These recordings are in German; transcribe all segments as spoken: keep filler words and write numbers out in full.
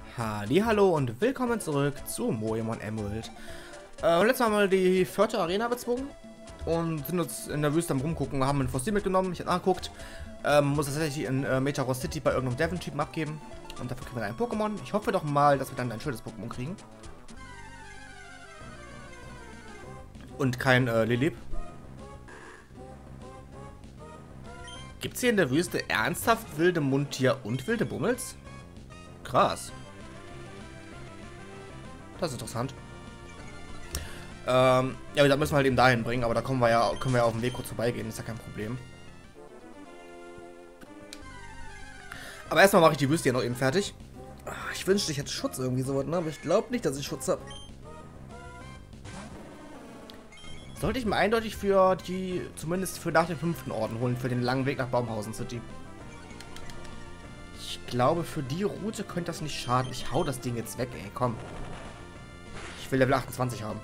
Hallo und willkommen zurück zu Moemon Emerald. Äh, letztes Mal haben wir die vierte Arena bezwungen und sind uns in der Wüste am Rumgucken, haben ein Fossil mitgenommen, ich habe nachgeguckt. Ähm, muss tatsächlich in äh, Metagross City bei irgendeinem Devon-Typen abgeben und dafür kriegen wir ein Pokémon. Ich hoffe doch mal, dass wir dann ein schönes Pokémon kriegen. Und kein äh, Lilip. Gibt es hier in der Wüste ernsthaft wilde Mundtier und wilde Bummels? Krass. Das ist interessant. Ähm, ja, da müssen wir halt eben dahin bringen, aber da kommen wir ja, können wir ja auf dem Weg kurz vorbeigehen, ist ja kein Problem. Aber erstmal mache ich die Wüste ja noch eben fertig. Ich wünschte, ich hätte Schutz irgendwie so, ne? Aber ich glaube nicht, dass ich Schutz habe. Sollte ich mir eindeutig für die, zumindest für nach dem fünften Orden holen, für den langen Weg nach Baumhausen City. Ich glaube, für die Route könnte das nicht schaden. Ich hau das Ding jetzt weg, ey, komm. Ich will Level achtundzwanzig haben.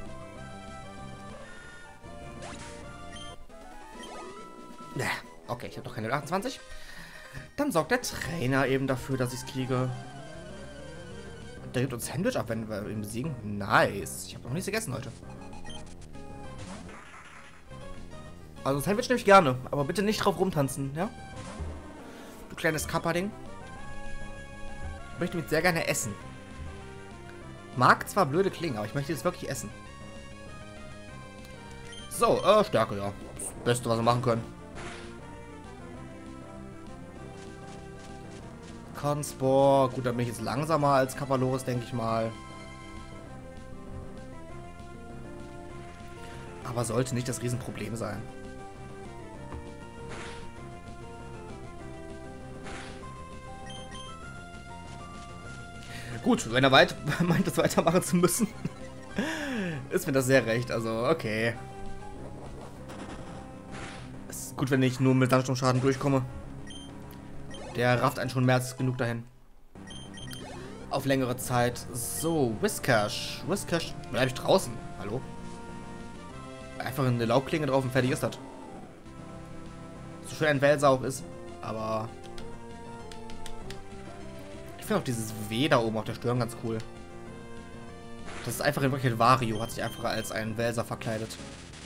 Ja, okay, ich habe doch kein Level achtundzwanzig. Dann sorgt der Trainer eben dafür, dass ich es kriege. Der gibt uns Sandwich ab, wenn wir ihn besiegen. Nice. Ich habe noch nichts gegessen heute. Also Sandwich nehme ich gerne, aber bitte nicht drauf rumtanzen, ja? Du kleines Kappa-Ding. Ich möchte mich sehr gerne essen. Mag zwar blöde klingen, aber ich möchte es wirklich essen. So, äh, Stärke, ja. Das Beste, was wir machen können. Conspore. Gut, dann bin ich jetzt langsamer als Kapaloris, denke ich mal. Aber sollte nicht das Riesenproblem sein. Gut, wenn er weit meint, das weitermachen zu müssen, ist mir das sehr recht. Also, okay. Es ist gut, wenn ich nur mit Sandsturmschaden durchkomme. Der rafft einen schon mehr als genug dahin. Auf längere Zeit. So, Whiscash. Whiscash. Bleib ich draußen? Hallo? Einfach eine Laubklinge drauf und fertig ist das. So schön ein Wälser auch ist. Aber ich finde auch dieses W da oben auf der Stirn ganz cool. Das ist einfach in Wirklichkeit Wario. Hat sich einfach als ein Wälser verkleidet.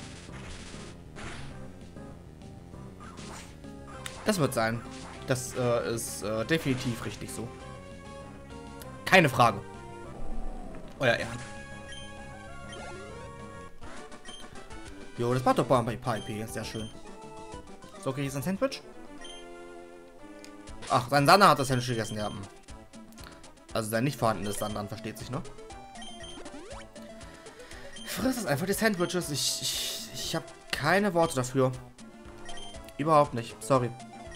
Das wird sein. Das äh, ist äh, definitiv richtig so. Keine Frage. Euer Ehren. Jo, das macht doch ein paar I P. Sehr schön. So, kriege ich jetzt ein Sandwich? Ach, sein Sander hat das Sandwich gegessen, ja. Also sein nicht vorhandenes Sander, versteht sich, ne? Friss es einfach die Sandwiches. Ich, ich, ich habe keine Worte dafür. Überhaupt nicht. Sorry.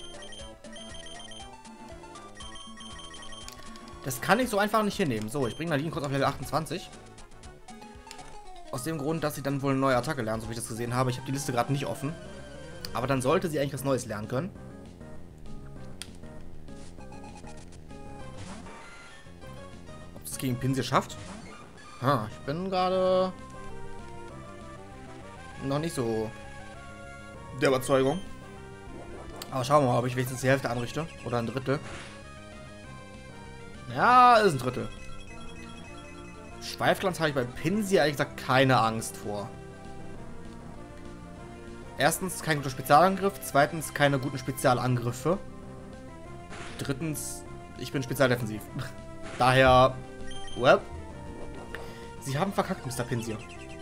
Das kann ich so einfach nicht hinnehmen. So, ich bringe Nadine kurz auf Level achtundzwanzig. Aus dem Grund, dass sie dann wohl eine neue Attacke lernen, so wie ich das gesehen habe. Ich habe die Liste gerade nicht offen. Aber dann sollte sie eigentlich was Neues lernen können. Ob es gegen Pinsir schafft? Ha, ich bin gerade noch nicht so der Überzeugung. Aber schauen wir mal, ob ich wenigstens die Hälfte anrichte. Oder ein Drittel. Ja, ist ein Drittel. Schweifglanz habe ich bei Pinsir ehrlich gesagt keine Angst vor. Erstens kein guter Spezialangriff, zweitens keine guten Spezialangriffe. Drittens, ich bin spezialdefensiv. Daher, well, Sie haben verkackt, Mister Pinsir.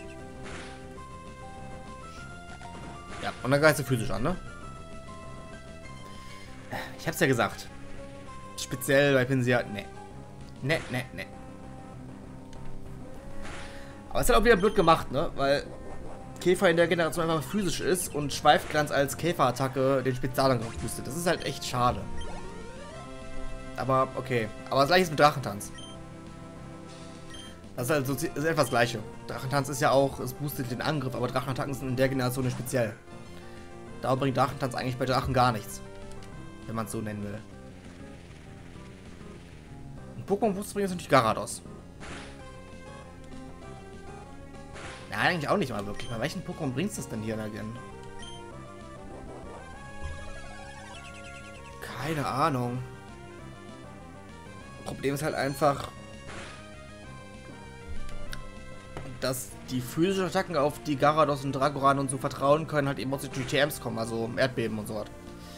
Ja, und dann greift sie physisch an, ne? Ich hab's ja gesagt. Speziell bei Pinsir, ne. Ne, ne, ne. Aber es ist halt auch wieder blöd gemacht, ne? Weil Käfer in der Generation einfach physisch ist und Schweifglanz als Käferattacke den Spezialangriff boostet. Das ist halt echt schade. Aber okay. Aber das gleiche ist mit Drachentanz. Das ist halt so ist etwas das Gleiche. Drachentanz ist ja auch, es boostet den Angriff, aber Drachenattacken sind in der Generation nicht speziell. Da bringt Drachentanz eigentlich bei Drachen gar nichts. Wenn man es so nennen will. Ein Pokémon-Boost bringt jetzt natürlich Garados. Ja, eigentlich auch nicht mal wirklich. Bei welchen Pokémon bringst du es denn hier again? Keine Ahnung. Problem ist halt einfach, dass die physischen Attacken, auf die Gyarados und Dragoran und so vertrauen können, halt eben aus den T Ms kommen, also Erdbeben und so was.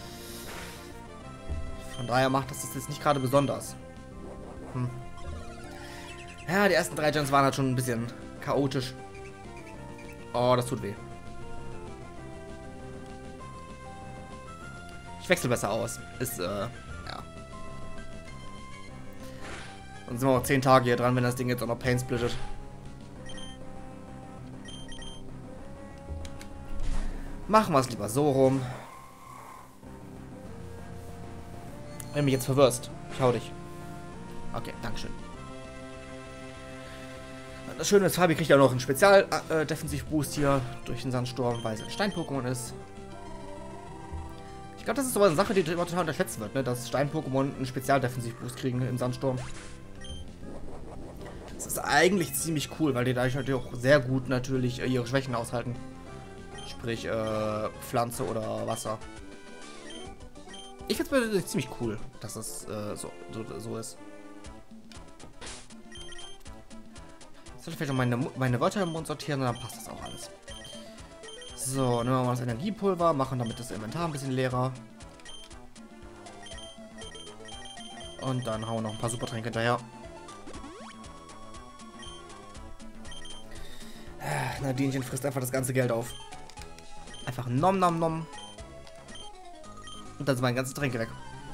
Von daher macht das das jetzt nicht gerade besonders. Hm. Ja, die ersten drei Gens waren halt schon ein bisschen chaotisch. Oh, das tut weh. Ich wechsle besser aus. Ist, äh, ja. Dann sind wir auch zehn Tage hier dran, wenn das Ding jetzt auch noch Pain splittet. Machen wir es lieber so rum. Wenn du mich jetzt verwirrst. Ich hau dich. Okay, dankeschön. Das Schöne ist, Fabi kriegt ja noch einen Spezial-Defensiv-Boost hier durch den Sandsturm, weil es ein Stein-Pokémon ist. Ich glaube, das ist so eine Sache, die immer total unterschätzt wird, ne? Dass Stein-Pokémon einen Spezial-Defensiv-Boost kriegen im Sandsturm. Das ist eigentlich ziemlich cool, weil die dadurch natürlich auch sehr gut natürlich äh, ihre Schwächen aushalten. Sprich, äh, Pflanze oder Wasser. Ich finde es persönlich ziemlich cool, dass das äh, so, so, so ist. Jetzt soll ich vielleicht noch meine, meine Wörter im Mund sortieren und dann passt das auch alles. So, nehmen wir mal das Energiepulver, machen damit das Inventar ein bisschen leerer. Und dann hauen wir noch ein paar Supertränke hinterher. Nadinchen frisst einfach das ganze Geld auf. Einfach nom nom nom. Und dann sind meine ganzen Tränke weg.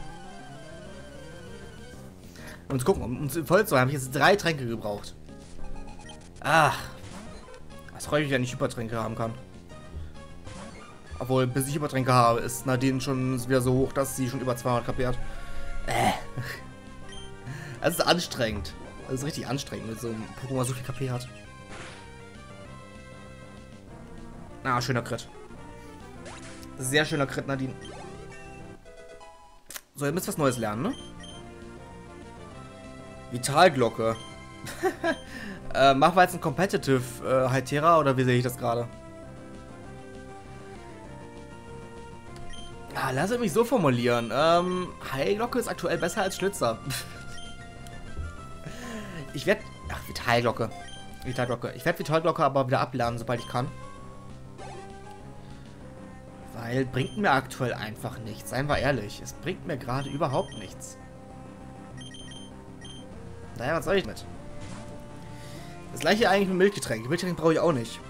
Und uns gucken, um uns voll zu haben, habe ich jetzt drei Tränke gebraucht. Ach. Das freut mich, wenn ich Hypertränke haben kann. Obwohl, bis ich Hypertränke habe, ist Nadine schon wieder so hoch, dass sie schon über zweihundert K P hat. Äh. Das ist anstrengend. Das ist richtig anstrengend, wenn so ein Pokémon so viel K P hat. Ah, schöner Crit. Sehr schöner Crit, Nadine. So, ihr müsst was Neues lernen, ne? Vitalglocke. äh, machen wir jetzt ein Competitive äh, Hytera oder wie sehe ich das gerade? Ah, lass mich so formulieren. Ähm, Heilglocke ist aktuell besser als Schlitzer. Ich werde... Ach, Vitalglocke. Vitalglocke. Ich werde Vitalglocke aber wieder ablernen, sobald ich kann. Weil bringt mir aktuell einfach nichts. Seien wir ehrlich. Es bringt mir gerade überhaupt nichts. Naja, was soll ich mit? Das gleiche eigentlich mit Milchgetränk. Milchgetränk brauche ich auch nicht.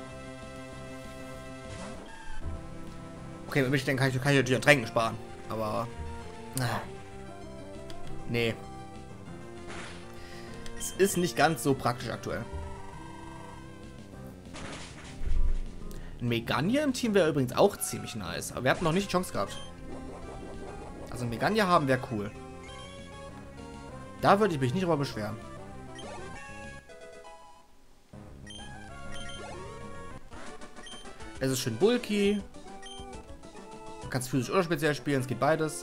Okay, mit Milchgetränk kann ich, kann ich natürlich an Tränken sparen. Aber... Na, nee. Es ist nicht ganz so praktisch aktuell. Ein Megania im Team wäre übrigens auch ziemlich nice. Aber wir hatten noch nicht die Chance gehabt. Also ein Megania haben wäre cool. Da würde ich mich nicht drüber beschweren. Es ist schön bulky. Du kannst physisch oder speziell spielen, es geht beides.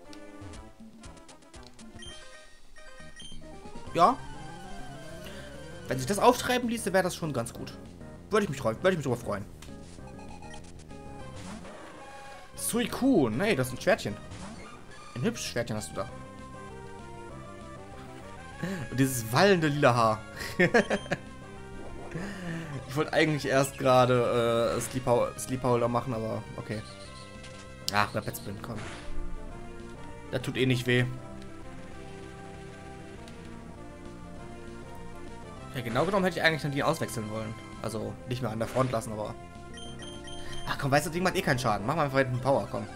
Ja. Wenn sich das aufschreiben ließe, wäre das schon ganz gut. Würde ich mich freuen, würde ich mich drüber freuen. Suicune, nee, das ist ein Schwertchen. Ein hübsches Schwertchen hast du da. Und dieses wallende lila Haar. Ich wollte eigentlich erst gerade äh, Sleep Howler machen, aber okay. Ach, der Petspin, komm. Das tut eh nicht weh. Ja, genau genommen hätte ich eigentlich dann die auswechseln wollen. Also nicht mehr an der Front lassen, aber... Ach komm, weißt du, das Ding macht eh keinen Schaden. Mach mal einfach einen Power, komm.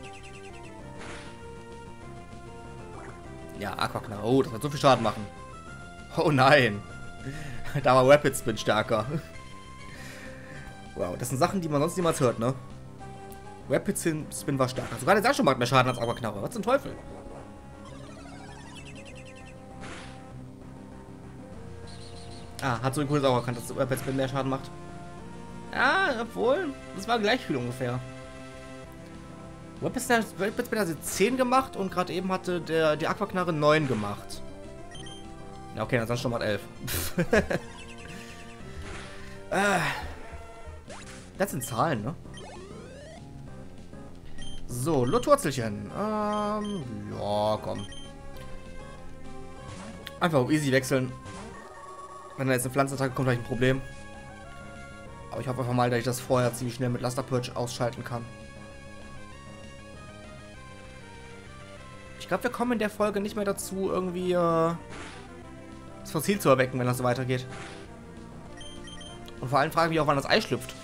Ja, Aquaknarre. Oh, das wird so viel Schaden machen. Oh nein. Da war Rapid Spin stärker. Wow, das sind Sachen, die man sonst niemals hört, ne? Rapid Spin war stärker. Sogar der Sascha macht mehr Schaden als Aquaknarre. Was zum Teufel? Ah, hat so ein cooles auch erkannt, dass Rapid Spin mehr Schaden macht. Ja, obwohl, das war gleich viel ungefähr. Rapid Spin hat jetzt zehn gemacht und gerade eben hatte der die Aquaknarre neun gemacht. Ja, okay, dann schon mal elf. ah. Das sind Zahlen, ne? So, Lotwurzelchen. Ähm, ja, komm. Einfach auf easy wechseln. Wenn da jetzt eine Pflanzenattacke kommt, habe ich ein Problem. Aber ich hoffe einfach mal, dass ich das vorher ziemlich schnell mit Luster Purge ausschalten kann. Ich glaube, wir kommen in der Folge nicht mehr dazu, irgendwie äh, das Fossil zu erwecken, wenn das so weitergeht. Und vor allem frage ich mich auch, wann das Ei schlüpft.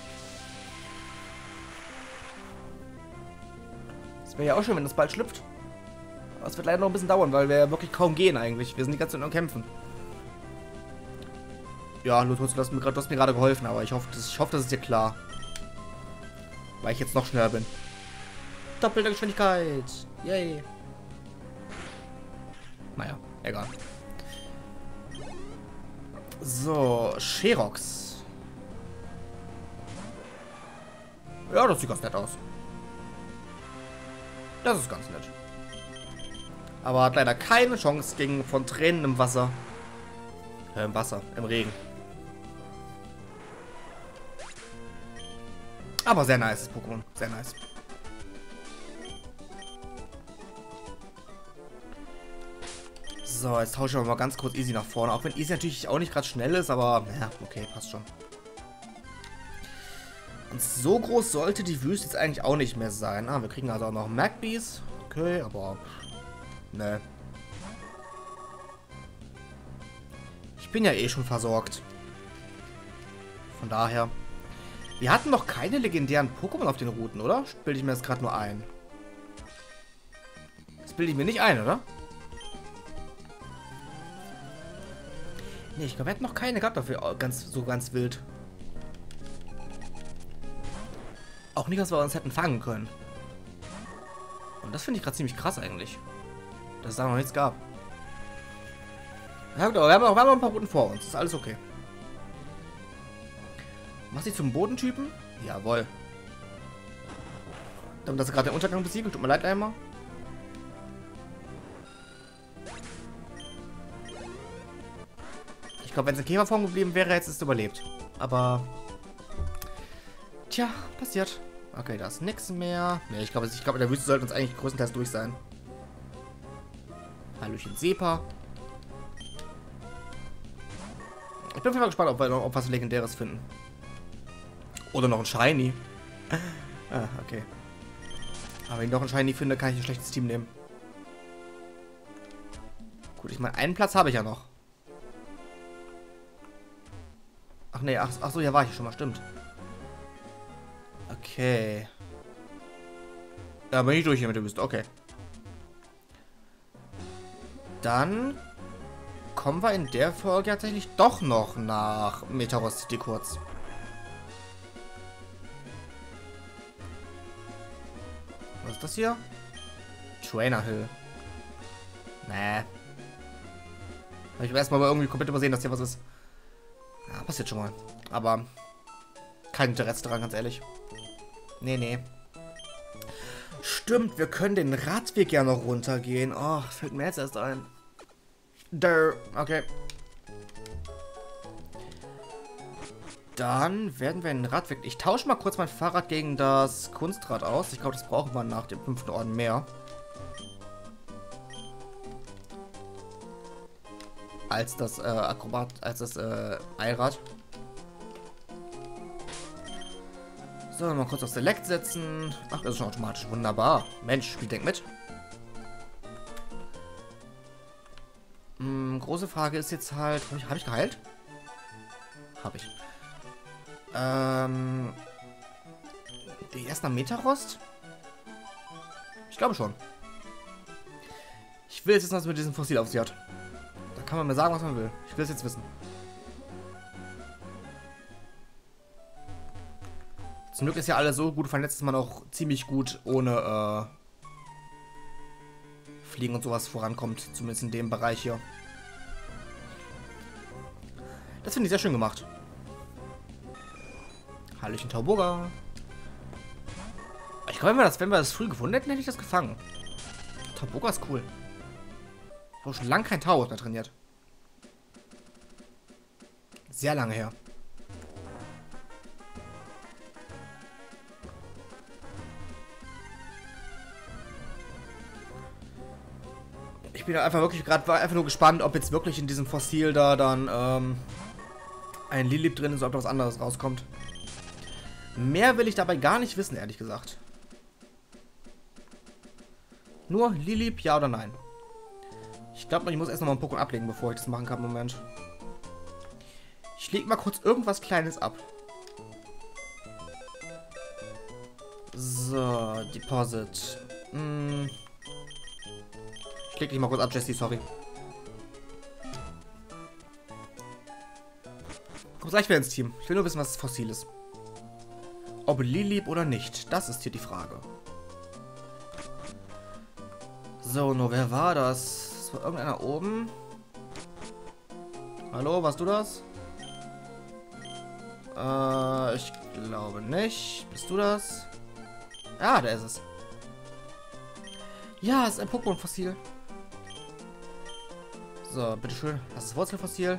Das wäre ja auch schön, wenn das bald schlüpft. Aber es wird leider noch ein bisschen dauern, weil wir ja wirklich kaum gehen eigentlich. Wir sind die ganze Zeit am Kämpfen. Ja, Lotus, du hast mir gerade geholfen, aber ich hoffe, das, ich hoffe, das ist dir klar. Weil ich jetzt noch schneller bin. Doppelte Geschwindigkeit. Yay. Naja, egal. So, Sherox. Ja, das sieht ganz nett aus. Das ist ganz nett. Aber hat leider keine Chance gegen von Tränen im Wasser. Äh, im Wasser, im Regen. Aber sehr nice, das Pokémon. Sehr nice. So, jetzt tausche ich mal ganz kurz Easy nach vorne. Auch wenn Easy natürlich auch nicht gerade schnell ist, aber ja, okay, passt schon. Und so groß sollte die Wüste jetzt eigentlich auch nicht mehr sein. Ah, wir kriegen also auch noch Magpies. Okay, aber ne. Ich bin ja eh schon versorgt. Von daher. Wir hatten noch keine legendären Pokémon auf den Routen, oder? Bilde ich mir das gerade nur ein? Das bilde ich mir nicht ein, oder? Nee, ich glaube, wir hatten noch keine gehabt dafür, ganz, so ganz wild. Auch nicht, dass wir uns hätten fangen können. Und das finde ich gerade ziemlich krass eigentlich. Dass es da noch nichts gab. Ja, genau, wir haben, auch, wir haben noch ein paar Routen vor uns. Das ist alles okay. Machst du zum Bodentypen? Jawohl. Damit hast du gerade den Untergang besiegt. Tut mir leid einmal. Ich glaube, wenn es in Käferform geblieben wäre, hätte es überlebt. Aber tja, passiert. Okay, da ist nichts mehr. Ne, ich glaube, ich glaube, in der Wüste sollten uns eigentlich größtenteils durch sein. Hallöchen Sepa. Ich bin auf jeden Fall gespannt, ob wir noch ob was Legendäres finden. Oder noch ein Shiny. Ah, okay. Aber wenn ich noch ein Shiny finde, kann ich ein schlechtes Team nehmen. Gut, ich meine, einen Platz habe ich ja noch. Ach nee, ach, ach so, ja war ich schon mal, stimmt. Okay. Ja, bin ich durch hier mit der Wüste, okay. Dann kommen wir in der Folge tatsächlich doch noch nach Metaros City kurz. Was ist das hier? Trainer Hill. Nee. Habe ich erstmal irgendwie komplett übersehen, dass hier was ist. Ja, passiert schon mal. Aber kein Interesse daran, ganz ehrlich. Nee, nee. Stimmt, wir können den Radweg ja noch runtergehen. Oh, fällt mir jetzt erst ein. Durr. Okay. Dann werden wir den Radweg... Ich tausche mal kurz mein Fahrrad gegen das Kunstrad aus. Ich glaube, das brauchen wir nach dem fünften Orden mehr. Als das äh, Akrobat... Als das äh, Eilrad. So, mal kurz auf Select setzen. Ach, das ist schon automatisch. Wunderbar. Mensch, Spiel denkt mit. Hm, große Frage ist jetzt halt... Habe ich, hab ich geheilt? Habe ich. Ähm... Die erst nach Metarost? Ich glaube schon. Ich will jetzt wissen, was mit diesem Fossil auf sich hat. Da kann man mir sagen, was man will. Ich will es jetzt wissen. Zum Glück ist ja alles so gut vernetzt, dass man auch ziemlich gut ohne äh, Fliegen und sowas vorankommt. Zumindest in dem Bereich hier. Das finde ich sehr schön gemacht. Hallöchen Tauburger. Ich glaube, wenn wir das, wenn wir das früh gefunden hätten, hätte ich das gefangen. Tauburger ist cool. Ich habe schon lange kein Tau da trainiert. Sehr lange her. Ich bin bin einfach wirklich gerade einfach nur gespannt, ob jetzt wirklich in diesem Fossil da dann ähm, ein Lilip drin ist, ob da was anderes rauskommt. Mehr will ich dabei gar nicht wissen, ehrlich gesagt. Nur Lilip, ja oder nein? Ich glaube, ich muss erst noch mal einen Pokémon ablegen, bevor ich das machen kann. Moment. Ich lege mal kurz irgendwas Kleines ab. So, Deposit. Hm. Ich leg dich mal kurz ab, Jesse, sorry. Komm gleich wieder ins Team. Ich will nur wissen, was das Fossil ist. Ob Lilip oder nicht, das ist hier die Frage. So, nur wer war das? Das war irgendeiner oben. Hallo, warst du das? Äh, ich glaube nicht. Bist du das? Ja, der ist es. Ja, es ist ein Pokémon-Fossil. So, bitteschön. Das ist das Wurzelfossil.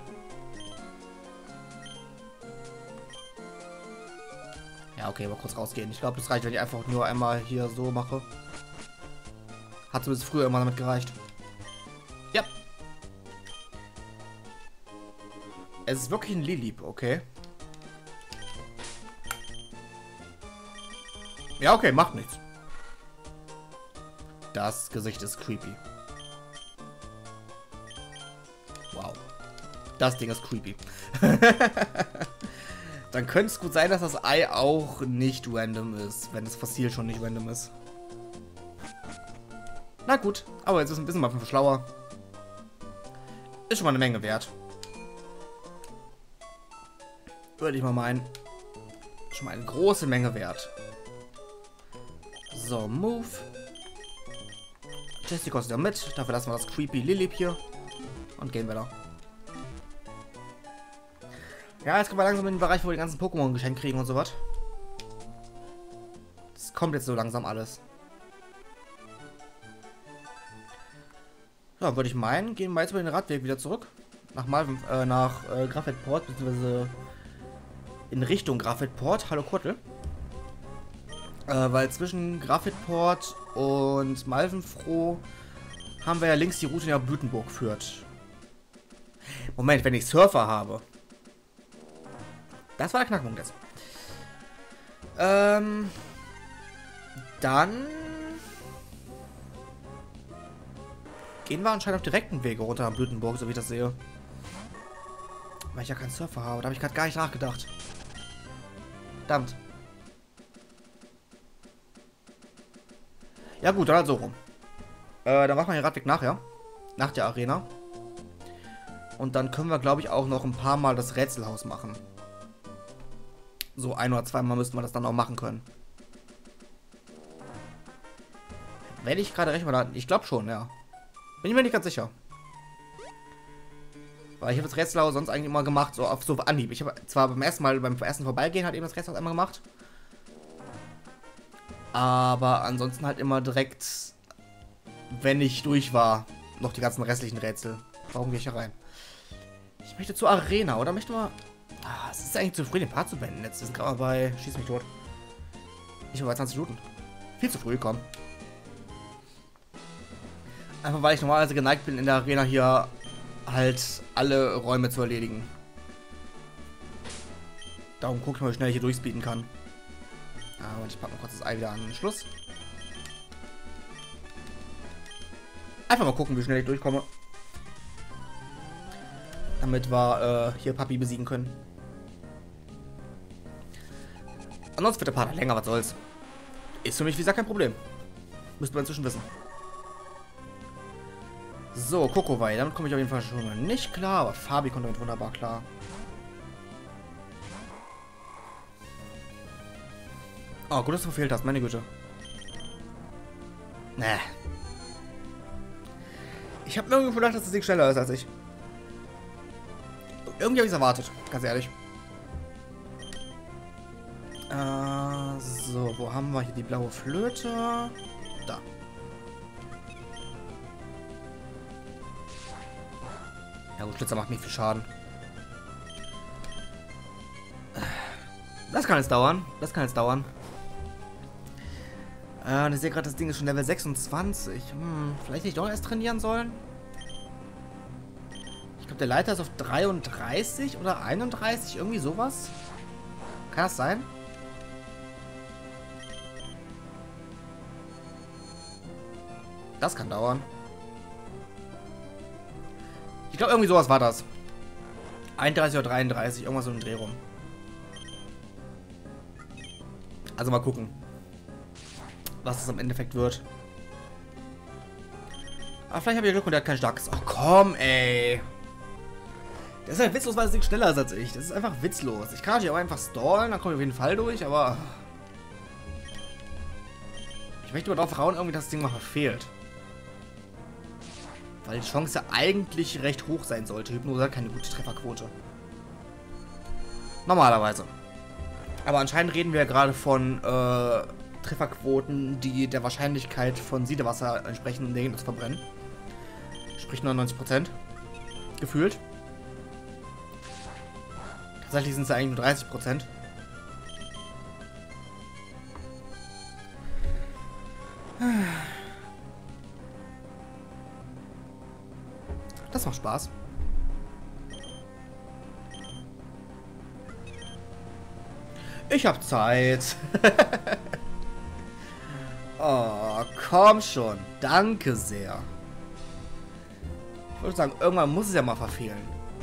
Ja, okay, mal kurz rausgehen. Ich glaube, das reicht, wenn ich einfach nur einmal hier so mache. Hat zumindest früher immer damit gereicht. Ja. Es ist wirklich ein Lilip, okay. Ja, okay, macht nichts. Das Gesicht ist creepy. Wow. Das Ding ist creepy. Dann könnte es gut sein, dass das Ei auch nicht random ist, wenn das Fossil schon nicht random ist. Na gut, aber jetzt ist ein bisschen mal schlauer. Ist schon mal eine Menge wert. Würde ich mal meinen. Schon mal eine große Menge wert. So, Move. Jessie kostet ja mit. Dafür lassen wir das Creepy Lilip hier. Und gehen wir da. Ja, jetzt kommen wir langsam in den Bereich, wo wir die ganzen Pokémon geschenkt kriegen und so was. Das kommt jetzt so langsam alles. Ja, würde ich meinen, gehen wir jetzt über den Radweg wieder zurück. Nach Malven, äh, nach äh, Graphitport, beziehungsweise in Richtung Graphitport. Hallo Kurtel. Äh, weil zwischen Graphitport und Malvenfroh haben wir ja links die Route, die nach Blütenburg führt. Moment, wenn ich Surfer habe. Das war der Knackpunkt jetzt. Ähm, dann gehen wir anscheinend auf direkten Wege runter nach Blütenburg, so wie ich das sehe. Weil ich ja keinen Surfer habe. Da habe ich gerade gar nicht nachgedacht. Verdammt. Ja gut, dann halt so rum. Äh, dann machen wir den Radweg nachher. Nach der Arena. Und dann können wir, glaube ich, auch noch ein paar Mal das Rätselhaus machen. So ein oder zweimal müssten wir das dann auch machen können. Wenn ich gerade recht mal, ich glaube schon, ja. Bin ich mir nicht ganz sicher. Weil ich habe das Rätselhaus sonst eigentlich immer gemacht, so auf so Anhieb. Ich habe zwar beim ersten Mal, beim ersten Vorbeigehen halt eben das Rätselhaus einmal gemacht. Aber ansonsten halt immer direkt, wenn ich durch war, noch die ganzen restlichen Rätsel. Warum gehe ich hier rein? Ich möchte zur Arena, oder? Möchte mal... Ah, es ist eigentlich zu früh, den Part zu beenden. Jetzt sind gerade mal bei... Schieß mich tot. Ich habe bei zwanzig Minuten. Viel zu früh, komm. Einfach weil ich normalerweise geneigt bin, in der Arena hier halt alle Räume zu erledigen. Darum gucke ich mal, wie schnell ich hier durchspeeden kann. Ah, und ich packe mal kurz das Ei wieder an den Schluss. Einfach mal gucken, wie schnell ich durchkomme. Damit wir äh, hier Papi besiegen können. Ansonsten wird der Part länger, was soll's. Ist für mich, wie gesagt, kein Problem. Müsste man inzwischen wissen. So, Kokowai, damit komme ich auf jeden Fall schon mal nicht klar, aber Fabi kommt damit wunderbar klar. Oh, gut, dass du verfehlt hast, meine Güte. Nee. Ich habe mir irgendwie gedacht, dass das Ding schneller ist als ich. Irgendwie habe ich es erwartet, ganz ehrlich. Äh, so, wo haben wir hier die blaue Flöte? Da. Ja gut, Schlitzer macht nicht viel Schaden. Das kann jetzt dauern. Das kann jetzt dauern. Äh, und ich sehe gerade, das Ding ist schon Level sechsundzwanzig. Hm, vielleicht hätte ich doch erst trainieren sollen. Ich glaube, der Leiter ist auf dreiunddreißig oder einunddreißig, irgendwie sowas. Kann das sein? Das kann dauern. Ich glaube, irgendwie sowas war das. einunddreißig oder dreiunddreißig, irgendwas so im Dreh rum. Also mal gucken, was das im Endeffekt wird. Aber vielleicht habe ich Glück und der hat kein starkes. Oh komm, ey. Der ist halt witzlos, weil das Ding schneller ist als ich. Das ist einfach witzlos. Ich kann natürlich auch einfach stallen, dann komme ich auf jeden Fall durch, aber... Ich möchte aber darauf vertrauen, irgendwie, dass das Ding mal verfehlt. Weil die Chance eigentlich recht hoch sein sollte. Hypnose hat keine gute Trefferquote. Normalerweise. Aber anscheinend reden wir ja gerade von äh, Trefferquoten, die der Wahrscheinlichkeit von Siedewasser entsprechen, um den Gegner zu verbrennen. Sprich neunundneunzig Prozent. Gefühlt. Tatsächlich sind es ja eigentlich nur dreißig Prozent. Das macht Spaß. Ich hab Zeit. Oh, komm schon. Danke sehr. Ich würde sagen, irgendwann muss es ja mal verfehlen.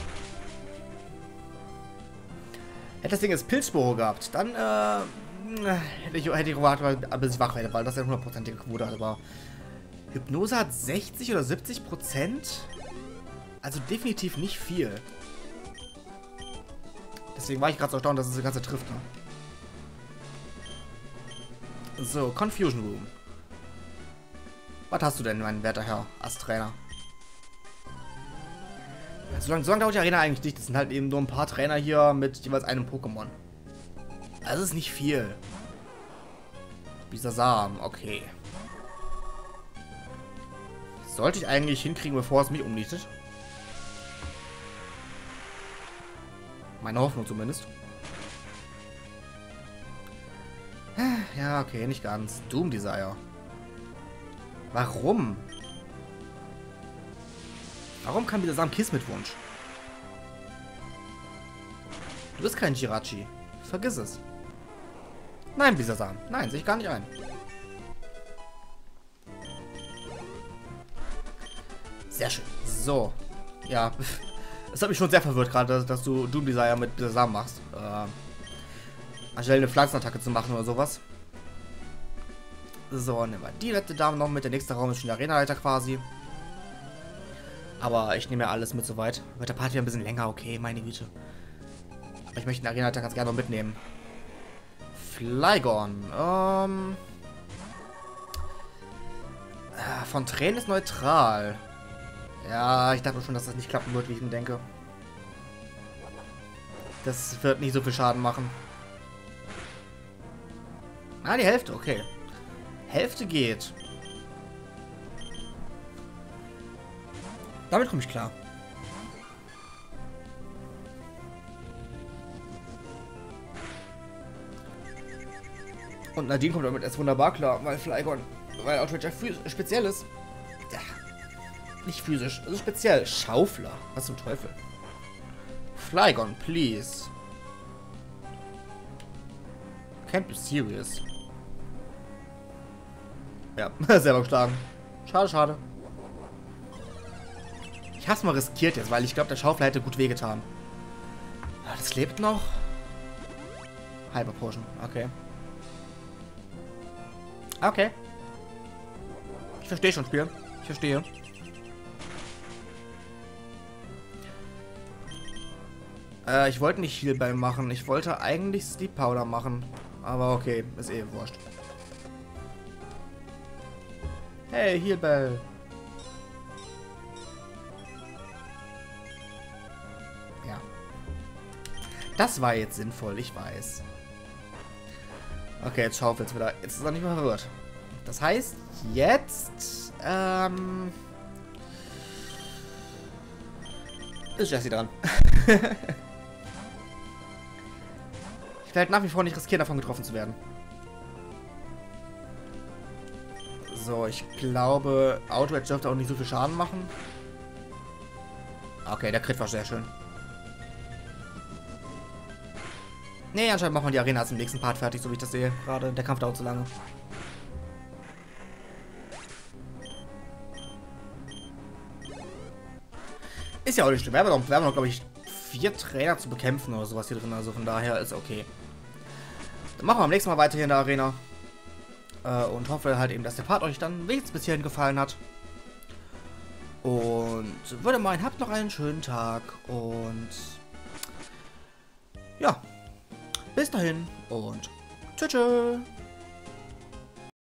Hätte das Ding jetzt Pilzspore gehabt, dann äh, hätte ich, hätte ich gewartet, bis ich wach werde, weil das ja hundertprozentige Quote hat. Aber Hypnose hat sechzig oder siebzig Prozent. Also definitiv nicht viel. Deswegen war ich gerade so erstaunt, dass es das Ganze trifft. Ne? So, Confusion Room. Was hast du denn, mein werter Herr Asttrainer? Ja, so lange so lang dauert die Arena eigentlich nicht. Das sind halt eben nur ein paar Trainer hier mit jeweils einem Pokémon. Das ist nicht viel. Bisasam, okay. Sollte ich eigentlich hinkriegen, bevor es mich umnietet. Meine Hoffnung zumindest. Ja, okay, nicht ganz. Doom Desire. Warum? Warum kann dieser Sam Kiss mit Wunsch? Du bist kein Jirachi. Vergiss es. Nein, Bisasam. Nein, sehe ich gar nicht ein. Sehr schön. So. Ja. Es hat mich schon sehr verwirrt gerade, dass, dass du Doom Desire mit Bisasam machst. Äh, anstelle eine Pflanzenattacke zu machen oder sowas. So, nehmen wir die letzte Dame noch mit. Der nächste Raum ist schon der Arenaleiter quasi. Aber ich nehme ja alles mit soweit. Wird der Part wieder ein bisschen länger, okay, meine Güte. Aber ich möchte den Arenaleiter ganz gerne noch mitnehmen. Flygon. Ähm. Von Tränen ist neutral. Ja, ich dachte schon, dass das nicht klappen wird, wie ich mir denke. Das wird nicht so viel Schaden machen. Ah, die Hälfte, okay. Hälfte geht. Damit komme ich klar. Und Nadine kommt damit erst wunderbar klar, weil Flygon, weil Outrage speziell ist. Ja. Nicht physisch, also speziell. Schaufler. Was zum Teufel? Flygon, please. Can't be serious. Ja, selber geschlagen. Schade, schade. Ich hab's mal riskiert jetzt, weil ich glaube, der Schaufler hätte gut wehgetan. Ja, das lebt noch. Hyper Potion, okay. Okay. Ich verstehe schon, Spiel. Ich verstehe. Äh, ich wollte nicht Heal Bell machen. Ich wollte eigentlich Sleep Powder machen. Aber okay, ist eh wurscht. Hey, Heal Bell. Ja. Das war jetzt sinnvoll, ich weiß. Okay, jetzt schaufelt's wieder. Jetzt ist er nicht mehr verwirrt. Das heißt, jetzt, ähm... ist Jessie dran. Ich werde nach wie vor nicht riskieren, davon getroffen zu werden. So, ich glaube, Outrage dürfte auch nicht so viel Schaden machen. Okay, der Crit war sehr schön. Nee, anscheinend machen wir die Arena als im nächsten Part fertig, so wie ich das sehe. Gerade der Kampf dauert zu lange. Ist ja auch nicht schlimm. Wir haben noch, wir haben noch glaube ich, vier Trainer zu bekämpfen oder sowas hier drin. Also von daher ist okay. Dann machen wir am nächsten Mal weiter hier in der Arena. Äh, und hoffe halt eben, dass der Part euch dann wenigstens bis hierhin gefallen hat. Und würde meinen, habt noch einen schönen Tag. Und ja, bis dahin und tschüss.